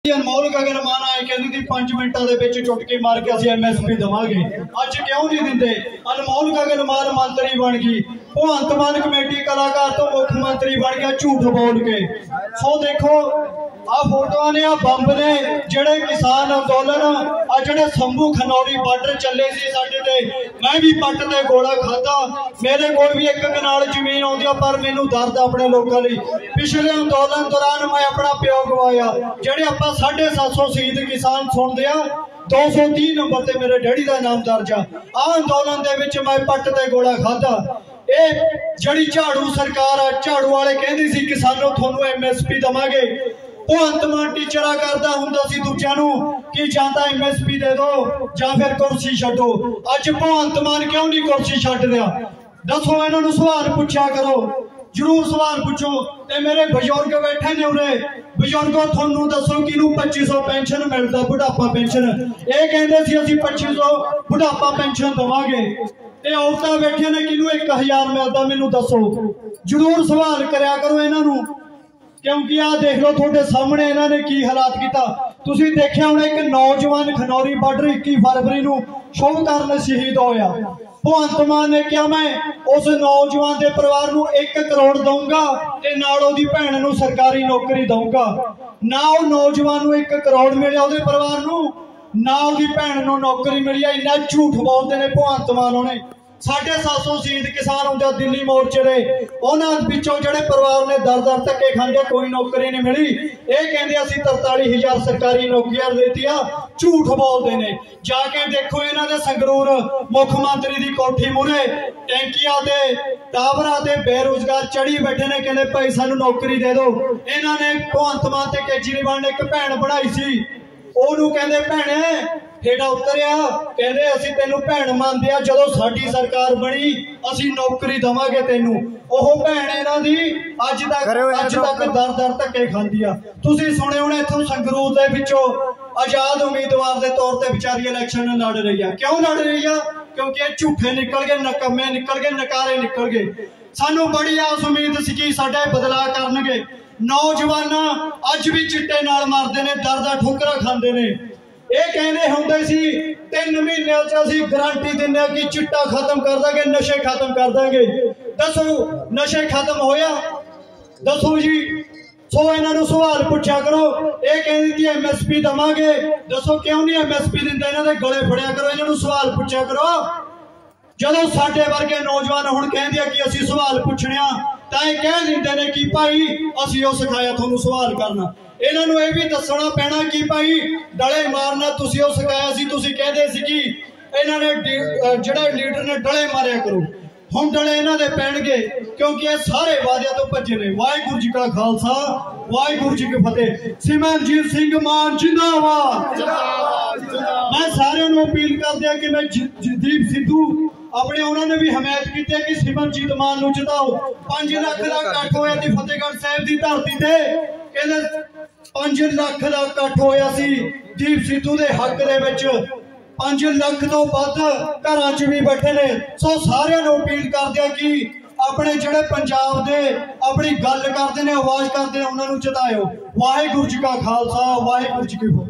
अनमोल गगन मान आए कहती थी 5 मिनटों के चुटकी मार के असं MSP देवांगे। अज क्यों नहीं देंगे? अनमोल गगन मान मंत्री बन गई, भगवंत मान कमेटी कलाकार तो मुख्यमंत्री बन गया झूठ बोल के। सो देखो आ फोटो ने आ बंब ने जेड़े किसान अंदोलन आ जेड़े शंभू खनौरी बार्डर चले सी साडे ते, मैं भी पट ते गोला खाता। मेरे कोल भी एक कनाल जमीन आउंदी आ पर मैनू दर्द अपने लोगों लई। पिछले अंदोलन दौरान मैं अपना प्यो गवाया, जेड़े आपां 750 शहीद किसान सुनदे आ 230 नंबर ते मेरे डैडी का नाम दर्ज आ। अंदोलन दे विच मैं पट ते गोला खाता। ये जड़ी झाड़ू सरकार आ, झाड़ू वाले कहंदे सी किसानों थोनू MSP दवांगे। भगवंत मान टीचरा करता हुंदा सी दूजियां नू कि जां तां MSP दे दो जां फिर कुर्सी छड्डो। अज भगवंत मान क्यों नहीं कुर्सी छड्ड दिया? दसो इन्हां नू सवाल पुछया करो, जरूर सवाल पूछो। ते मेरे बजुर्ग बैठे ने उरे, बजुर्गों थोनू दसो कि 2500 पेंशन मिलता बुढ़ापा पेंशन। ये कहंदे सी असीं 2500 बुढ़ापा पेंशन देवांगे। ते औरतां बैठे ने कि 1000 मिलता, मैनू दसो। जरूर सवाल करया करो इन्हां नू, क्योंकि आ देख लो थोड़े सामने इन्होंने की हालात किया। तुसीं देखिया होना एक नौजवान खनौरी बार्डर 21 फरवरी नू शुभ कारण शहीद होया। भगवंत मान ने क्या मैं उस नौजवान के परिवार नू 1 करोड़ दूंगा ते नाल ओदी भैन नू सरकारी नौकरी दूंगा। ना वो नौजवान नू 1 करोड़ मिलिया ओदे परिवार नू, ना ओदी भैन नू नौकरी मिली। इन्ना झूठ बोलते हैं भगवंत मान होने। 750 शहीद किसान होंगे दिल्ली मोर्चे दे, उन्होंने पिछों जड़े परिवार ने दर दर धक्के खांदे कोई नौकरी नहीं मिली। ये कहते असीं 43,000 सरकारी नौकरियां देतियां, झूठ बोलते हैं। जाके देखो इन्हों ने संगरूर मुख्यमंत्री की कोठी मुरे टैंकियां ते टावरां ते बेरोजगार चढ़ी बैठे ने, कहते भाई सानू नौकरी दे दो। इन्होंने भगवंत मान ते केजरीवाल ने एक भैन बनाई सी, ओनू कहते भैणे हेठा उतरिया, कहते असीं तेनू भैन मानदे आ, जदों साडी सरकार बनी असीं नौकरी देवांगे तेनू। ओह भैन इन्हां दी अज तक दर दर धक्के खांदी आ। तुसीं सुणे होणे इत्थों संगरूर दे विचों आजाद उम्मीदवार के तौर पर बेचारी इलैक्शन लड़ रही है। क्यों लड़ रही है? क्योंकि झूठे निकल गए, नकम्मे निकल गए, नकारे निकल गए। सानू बड़ी आस उम्मीद सी कि साडे बदलाव करनगे। नौजवान अज भी चिट्टे नाल मारदे ने, दर दर ठोकरां खांदे ने। ये कहने होंदे सी 3 महीने असीं गारंटी दिंदे कि चिट्टा खत्म कर देंगे, नशे खत्म कर देंगे। दसो नशे खत्म होया? दसो जी। सो इन्हां नूं सवाल पूछा करो। ये कहंदी थी MSP देवांगे, दसो क्यों नहीं MSP दिंदे? इन्हां दे गले फड़िया करो, इन्हां नूं सवाल पूछा करो। जदों साडे वर्गे नौजवान हुण कहंदे कि असीं सवाल पुछणे आ तां इह कह दिंदे ने कि भाई असीं ओह सिखाया तुहानूं सवाल करना। इन्हां नूं इह भी दसना पैना कि भाई डले मारना तुसीं ओह सिखाया सी, तुसीं कहंदे सी कि इन्हां ने जिहड़ा लीडर ने डले मारिया करो। हुण डले इन्हां दे पैणगे क्योंकि ये सारे वादियां तो भज्जे ने। वाहिगुरू जी का खालसा, वाहिगुरू जी की फतेह। सिमरनजीत सिंह मान जिंदाबाद। मैं सारे नूं अपील कर दिया कि मैं जगदीप सिद्धू अपने उन्होंने भी हमायत की कि सिमरनजीत मान नूं जिताओ। 5 लाख का इकट्ठ होया सी फतेहगढ़ साहिब की धरती ते, कहंदे 5 लाख का इकट्ठ होया सी दीप सिद्धू के हक दे विच। 5 लाख तो वध घरां च भी बैठे ने। सो सारे नूं अपील कर दिया कि अपने जड़े पंजाब दे अपनी गल करते हैं, आवाज करते हैं, उन्होंने जिताओ। वाहिगुरू जी का खालसा, वाहिगुरू जी की फतेह।